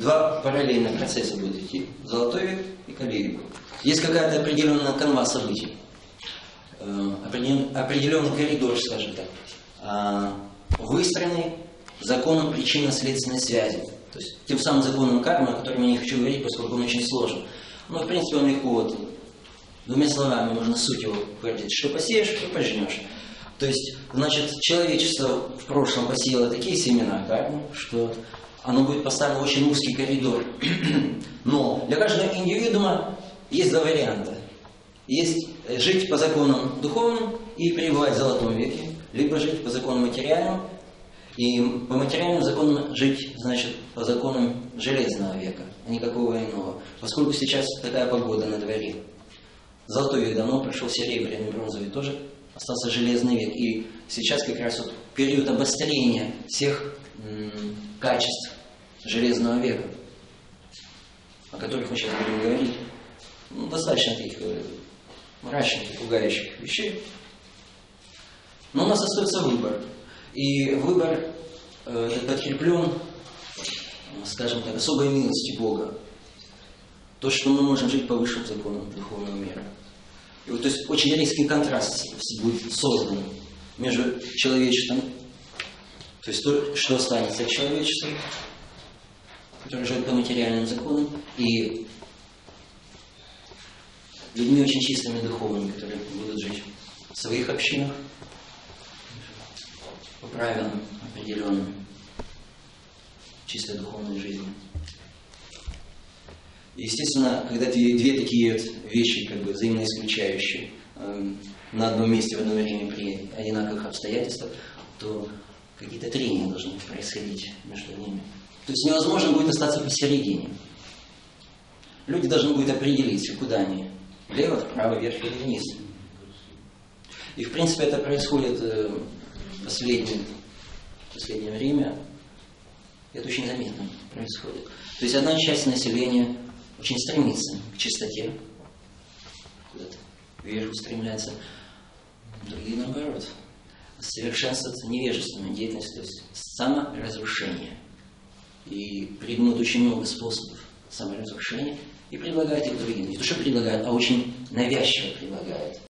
два параллельных процесса будут идти. Золотой век и Кали-юга. Есть какая-то определенная канва событий. Определенный коридор, скажем так, выстроенный законом причинно-следственной связи. То есть тем самым законом кармы, о котором я не хочу говорить, поскольку он очень сложен. Но в принципе он легко, вот, двумя словами можно суть его утвердить. Что посеешь, что пожнешь. То есть, значит, человечество в прошлом посеяло такие семена кармы, что оно будет поставлено в очень узкий коридор. Но для каждого индивидуума есть два варианта. Есть жить по законам духовным и пребывать в золотом веке, либо жить по законам материальным, и по материальным законам жить, значит, по законам железного века, а никакого иного. Поскольку сейчас такая погода на дворе. Золотой век давно прошел, серебряный, бронзовый тоже, остался железный век. И сейчас как раз вот период обострения всех качеств железного века, о которых мы сейчас будем говорить. Ну, достаточно таких мрачных и пугающих вещей. Но у нас остается выбор. И выбор подкреплен, скажем так, особой милостью Бога. То, что мы можем жить по высшим законам духовного мира. И вот, то есть очень резкий контраст будет создан между человечеством, то есть то, что останется от человечества, которое живет по материальным законам, и людьми очень чистыми духовными, которые будут жить в своих общинах, по правилам определенным чистой духовной жизни. И, естественно, когда две такие вещи, как бы взаимно исключающие, на одном месте в одно время при одинаковых обстоятельствах, то какие-то трения должны происходить между ними. То есть невозможно будет остаться посередине. Люди должны будут определиться, куда они. Влево, вправо, вверх или вниз. И, в принципе, это происходит в последнее время. Это очень заметно происходит. То есть одна часть населения очень стремится к чистоте, куда-то вверх устремляется, другие наоборот. Совершенствуются невежественной деятельностью, то есть саморазрушение. И придумают очень много способов саморазрушения и предлагают их другим. Не то, что предлагают, а очень навязчиво предлагают.